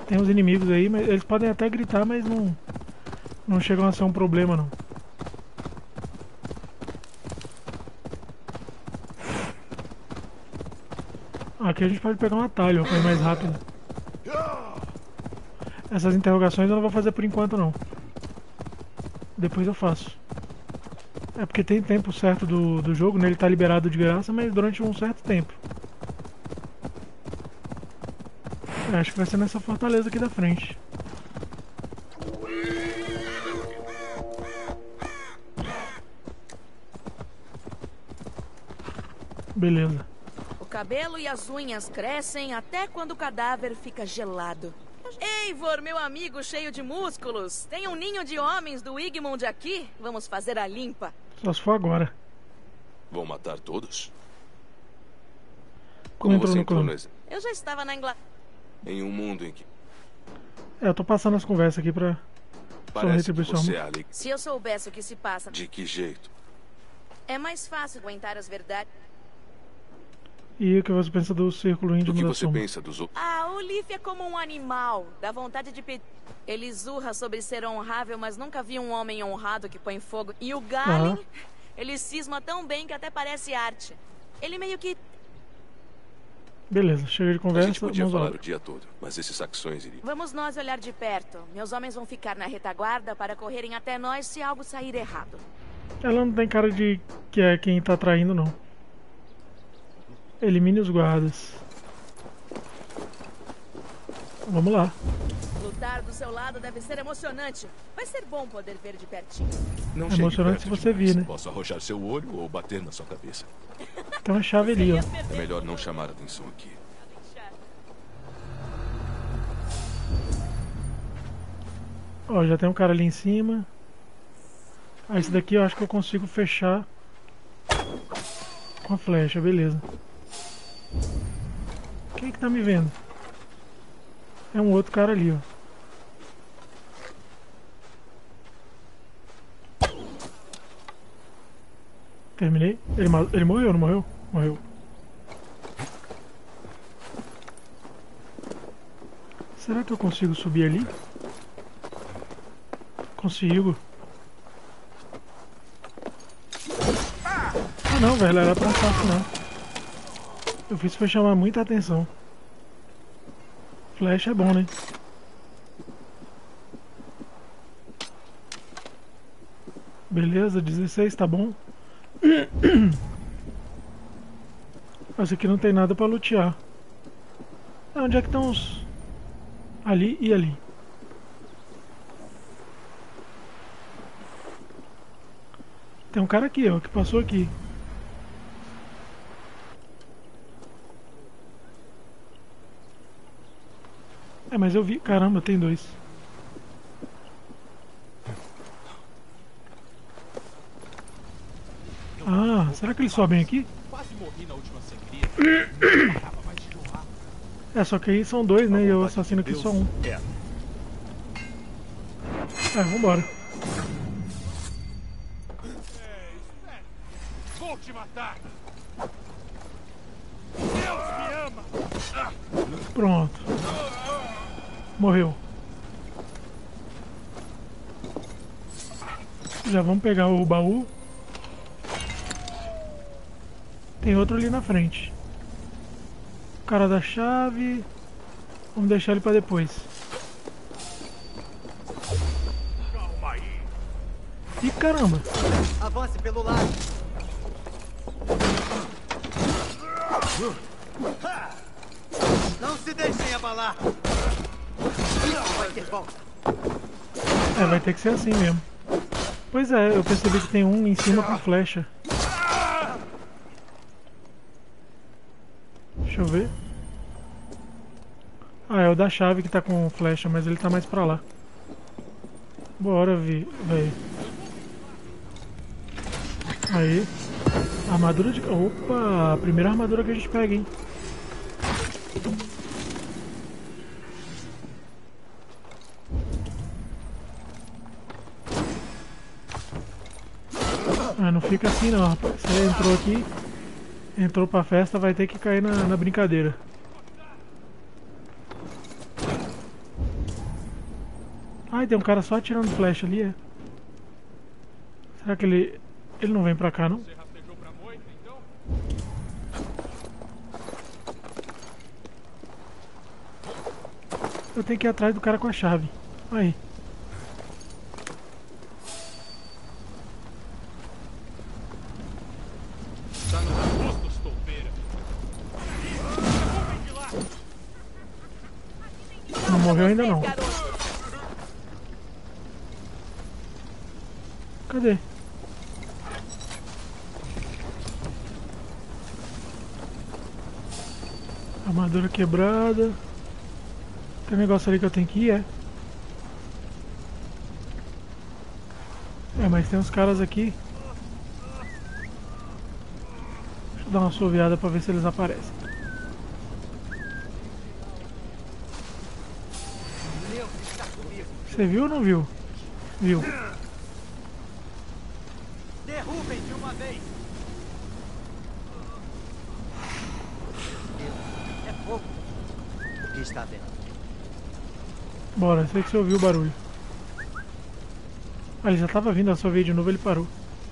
Tem os inimigos aí, mas eles podem até gritar, mas não chegam a ser um problema não. Aqui a gente pode pegar um atalho para ir mais rápido. Essas interrogações eu não vou fazer por enquanto não. Depois eu faço. É porque tem tempo certo do jogo, né? Ele tá liberado de graça, mas durante um certo tempo. Acho que vai ser nessa fortaleza aqui da frente. Beleza. O cabelo e as unhas crescem até quando o cadáver fica gelado. Eivor, meu amigo cheio de músculos. Tem um ninho de homens do Igmund aqui? Vamos fazer a limpa. Só se for agora. Vão matar todos? Como entrou você no entrou clã? no exército? Eu já estava na Inglaterra. Em um mundo em que Eu tô passando as conversas aqui pra sua parece que retribuição. você é alegre. Se eu soubesse o que se passa, De que jeito? é mais fácil aguentar as verdades. E o que você pensa do círculo Do íntimo que da você soma? pensa dos outros? Ah, o Leaf é como um animal. Dá vontade de pedir. Ele zurra sobre ser honrável, mas nunca vi um homem honrado que põe fogo. E o Galen, ele cisma tão bem que até parece arte. Ele meio que... Beleza, chega de A conversa, gente podia vamos lá. falar o dia todo, mas esses saxões iriam. Vamos nós olhar de perto. Meus homens vão ficar na retaguarda para correrem até nós se algo sair errado. Ela não tem cara de que é quem tá traindo, não. Elimine os guardas. Vamos lá. Lutar do seu lado deve ser emocionante. Vai ser bom poder ver de pertinho. Não É chegue emocionante perto se você demais. vir, né? Posso arrojar seu olho ou bater na sua cabeça. Tem uma chave ali, ó. É melhor não chamar atenção aqui. Ó, já tem um cara ali em cima. Ah, esse daqui eu acho que eu consigo fechar com a flecha, beleza. Quem é que tá me vendo? É um outro cara ali, ó. Terminei. Ele morreu, não morreu? Morreu. Será que eu consigo subir ali? Consigo. Ah não, velho, era tão fácil não. Eu fiz pra chamar muita atenção. Flash é bom, né? Beleza, 16, tá bom. Esse aqui não tem nada pra lutear. Ah, onde é que estão os... Ali e ali. Tem um cara aqui, ó, que passou aqui. É, mas eu vi... Caramba, tem dois. Ah, será que eles sobem aqui? Quase morri na última sangria. Tava mais de jorrar. É, só que aí são dois, né? E eu assassino aqui só um. É. É, vambora. Vou te matar. Deus me ama. Pronto. Morreu. Já vamos pegar o baú. Tem outro ali na frente. O cara da chave. Vamos deixar ele pra depois. Calma aí. Ih, caramba. Avance pelo lado. Não se deixem abalar. Isso vai ter volta. É, vai ter que ser assim mesmo. Pois é, eu percebi que tem um em cima com flecha. Deixa eu ver. Ah, é o da chave que tá com flecha, mas ele tá mais pra lá. Bora, velho. Aí. Armadura de... Opa! A primeira armadura que a gente pega, hein? Ah, não fica assim não, rapaz. Você entrou aqui, entrou pra festa, vai ter que cair na brincadeira. Ai, tem um cara só atirando flecha ali, é? Será que ele não vem pra cá, não? Você rastejou pra moita, então? Eu tenho que ir atrás do cara com a chave. Aí. Tá nos arbustos, toupeira. Derrubem de lá! Não morreu ainda não. Garoto. Cadê? Armadura quebrada. Tem um negócio ali que eu tenho que ir, é? É, mas tem uns caras aqui. Deixa eu dar uma assoviada pra ver se eles aparecem. Você viu ou não viu? Viu. Derrubem de uma vez! É fogo. O que está vendo? Bora, sei que você ouviu o barulho. Ah, ele já tava vindo, assovia de novo, ele parou.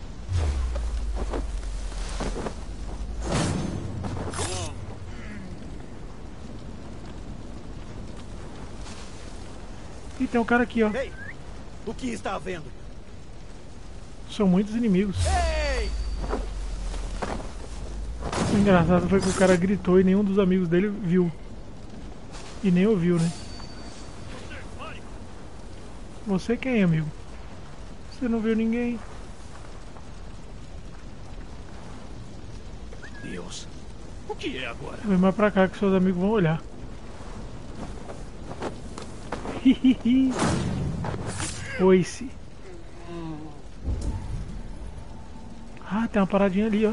E tem um cara aqui, ó. Ei! O que está havendo? São muitos inimigos. Ei! O engraçado foi que o cara gritou e nenhum dos amigos dele viu. E nem ouviu, né? Você quem, amigo? Você não viu ninguém? Deus, o que é agora? Vem mais pra cá que seus amigos vão olhar. Oi-se. Ah, tem uma paradinha ali, ó.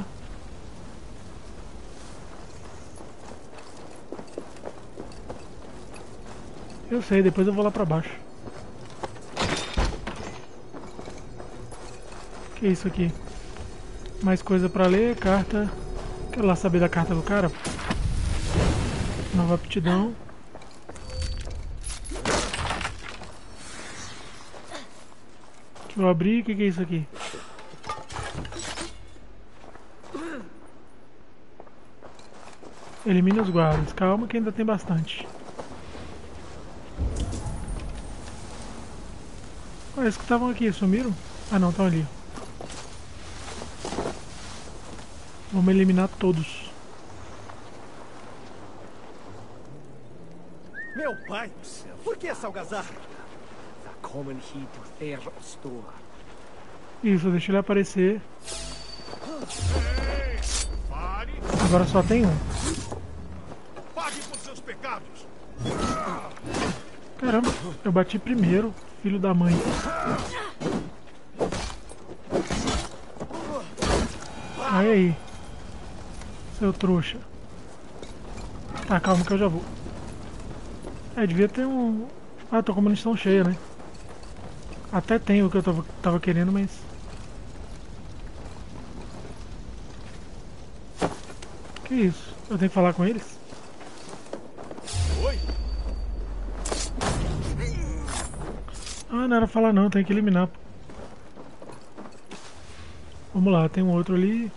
Eu sei, depois eu vou lá pra baixo. Que é isso aqui? Mais coisa pra ler, carta. Quero lá saber da carta do cara. Nova aptidão. Deixa eu abrir, o que é isso aqui? Elimina os guardas. Calma que ainda tem bastante. Ah, esses que estavam aqui, sumiram? Ah não, estão ali. Vamos eliminar todos. Meu pai do céu! Por que essa algazarra? Isso, deixa ele aparecer. Ei, pare! Agora só tem um. Pague por seus pecados! Caramba, eu bati primeiro, filho da mãe. Aí, seu trouxa. Tá, calma que eu já vou. É, devia ter um... Ah, tô com a munição cheia, né? Até tem o que eu tava querendo, mas... Que isso? Eu tenho que falar com eles? Oi? Ah, não era falar não, tem que eliminar. Vamos lá, tem um outro ali.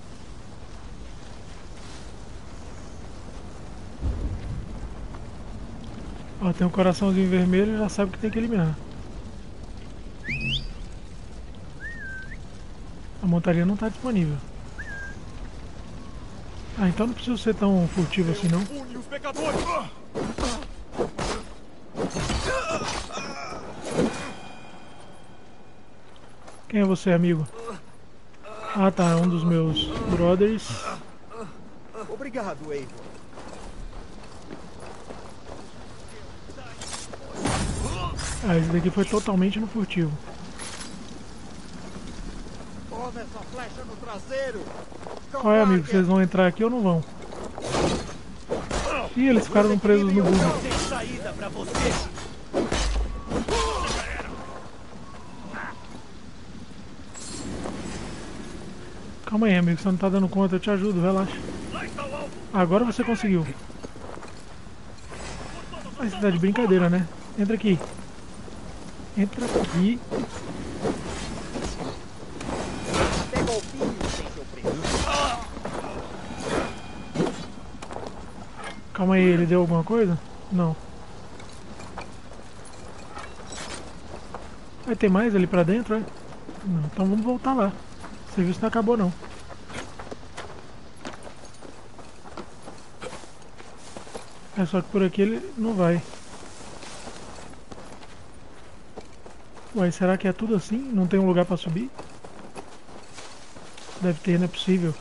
Ó, tem um coraçãozinho vermelho, já sabe que tem que eliminar. A montaria não está disponível. Ah, então não precisa ser tão furtivo assim não. Pune os pecadores! Quem é você, amigo? Ah tá, é um dos meus brothers. Obrigado, Eivor. Ah, esse daqui foi totalmente no furtivo. Toma essa flecha no traseiro! Qual é, amigo? Vocês vão entrar aqui ou não vão? Ih, eles ficaram presos no burro. Não tem saída pra você! Calma aí, amigo, você não tá dando conta, eu te ajudo, relaxa. Agora você conseguiu. Ah, você tá de brincadeira, né? Entra aqui. Entra aqui. Até golfinho tem seu preço. Calma aí, ele deu alguma coisa? Não. Vai ter mais ali pra dentro, é? Não, então vamos voltar lá. O serviço não acabou não. É só que por aqui ele não vai. Ué, será que é tudo assim? Não tem um lugar pra subir? Deve ter, não é possível.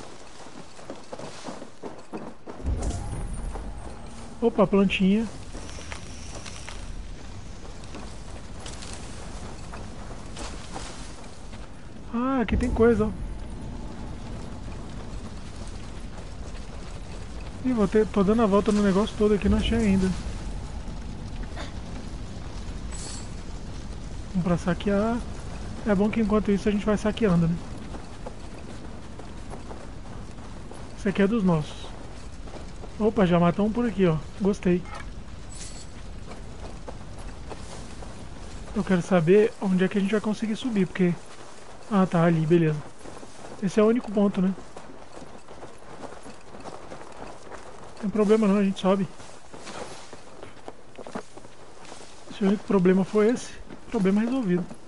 Opa, plantinha. Ah, aqui tem coisa, ó. Ih, tô dando a volta no negócio todo aqui, não achei ainda. Vamos pra saquear. É bom que enquanto isso a gente vai saqueando, né? Esse aqui é dos nossos. Opa, já matou um por aqui, ó. Gostei. Eu quero saber onde é que a gente vai conseguir subir, porque... Ah, tá, ali, beleza. Esse é o único ponto, né? Não tem problema não, a gente sobe. Se o único problema foi esse, problema resolvido.